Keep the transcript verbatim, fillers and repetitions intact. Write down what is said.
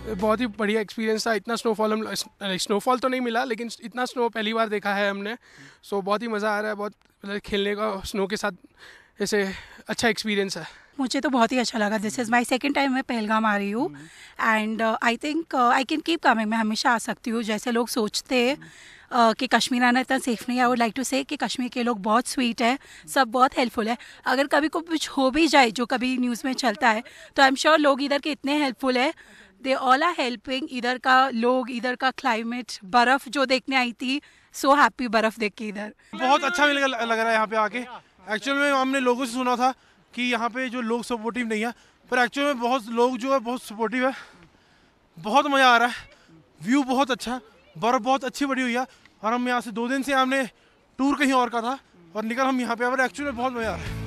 बहुत ही बढ़िया एक्सपीरियंस था। इतना स्नोफॉल हम स्नोफॉल तो नहीं मिला, लेकिन इतना स्नो पहली बार देखा है हमने। सो बहुत ही मज़ा आ रहा है, बहुत मतलब खेलने का स्नो के साथ ऐसे अच्छा एक्सपीरियंस है। मुझे तो बहुत ही अच्छा लगा। This is my second time मैं पहलगाम आ रही हूँ and I think I can keep coming. मैं हमेशा आ सकती हूँ। जैसे लोग सोचते हैं uh, कि कश्मीर आना इतना सेफ नहीं है, आई वुड लाइक टू से कि कश्मीर के लोग बहुत स्वीट है, सब बहुत हेल्पफुल है। अगर कभी को कुछ हो भी जाए जो कभी न्यूज़ में चलता है, तो आई एम श्योर लोग इधर के इतने हेल्पफुल है। They all are helping. इधर का लोग, इधर का क्लाइमेट, बर्फ़ जो देखने आई थी, सो हैप्पी बर्फ़ देख के इधर। बहुत अच्छा मिल लग रहा है यहाँ पे आके। एक्चुअल में हमने लोगों से सुना था कि यहाँ पे जो लोग सपोर्टिव नहीं है, पर एक्चुअल में बहुत लोग जो है बहुत सपोर्टिव है। बहुत मज़ा आ रहा है, व्यू बहुत अच्छा, बर्फ़ बहुत अच्छी पड़ी हुई है। और हम यहाँ से दो दिन से हमने टूर कहीं और का था और निकल हम यहाँ पे आए, एक्चुअली बहुत मज़ा आ रहा है।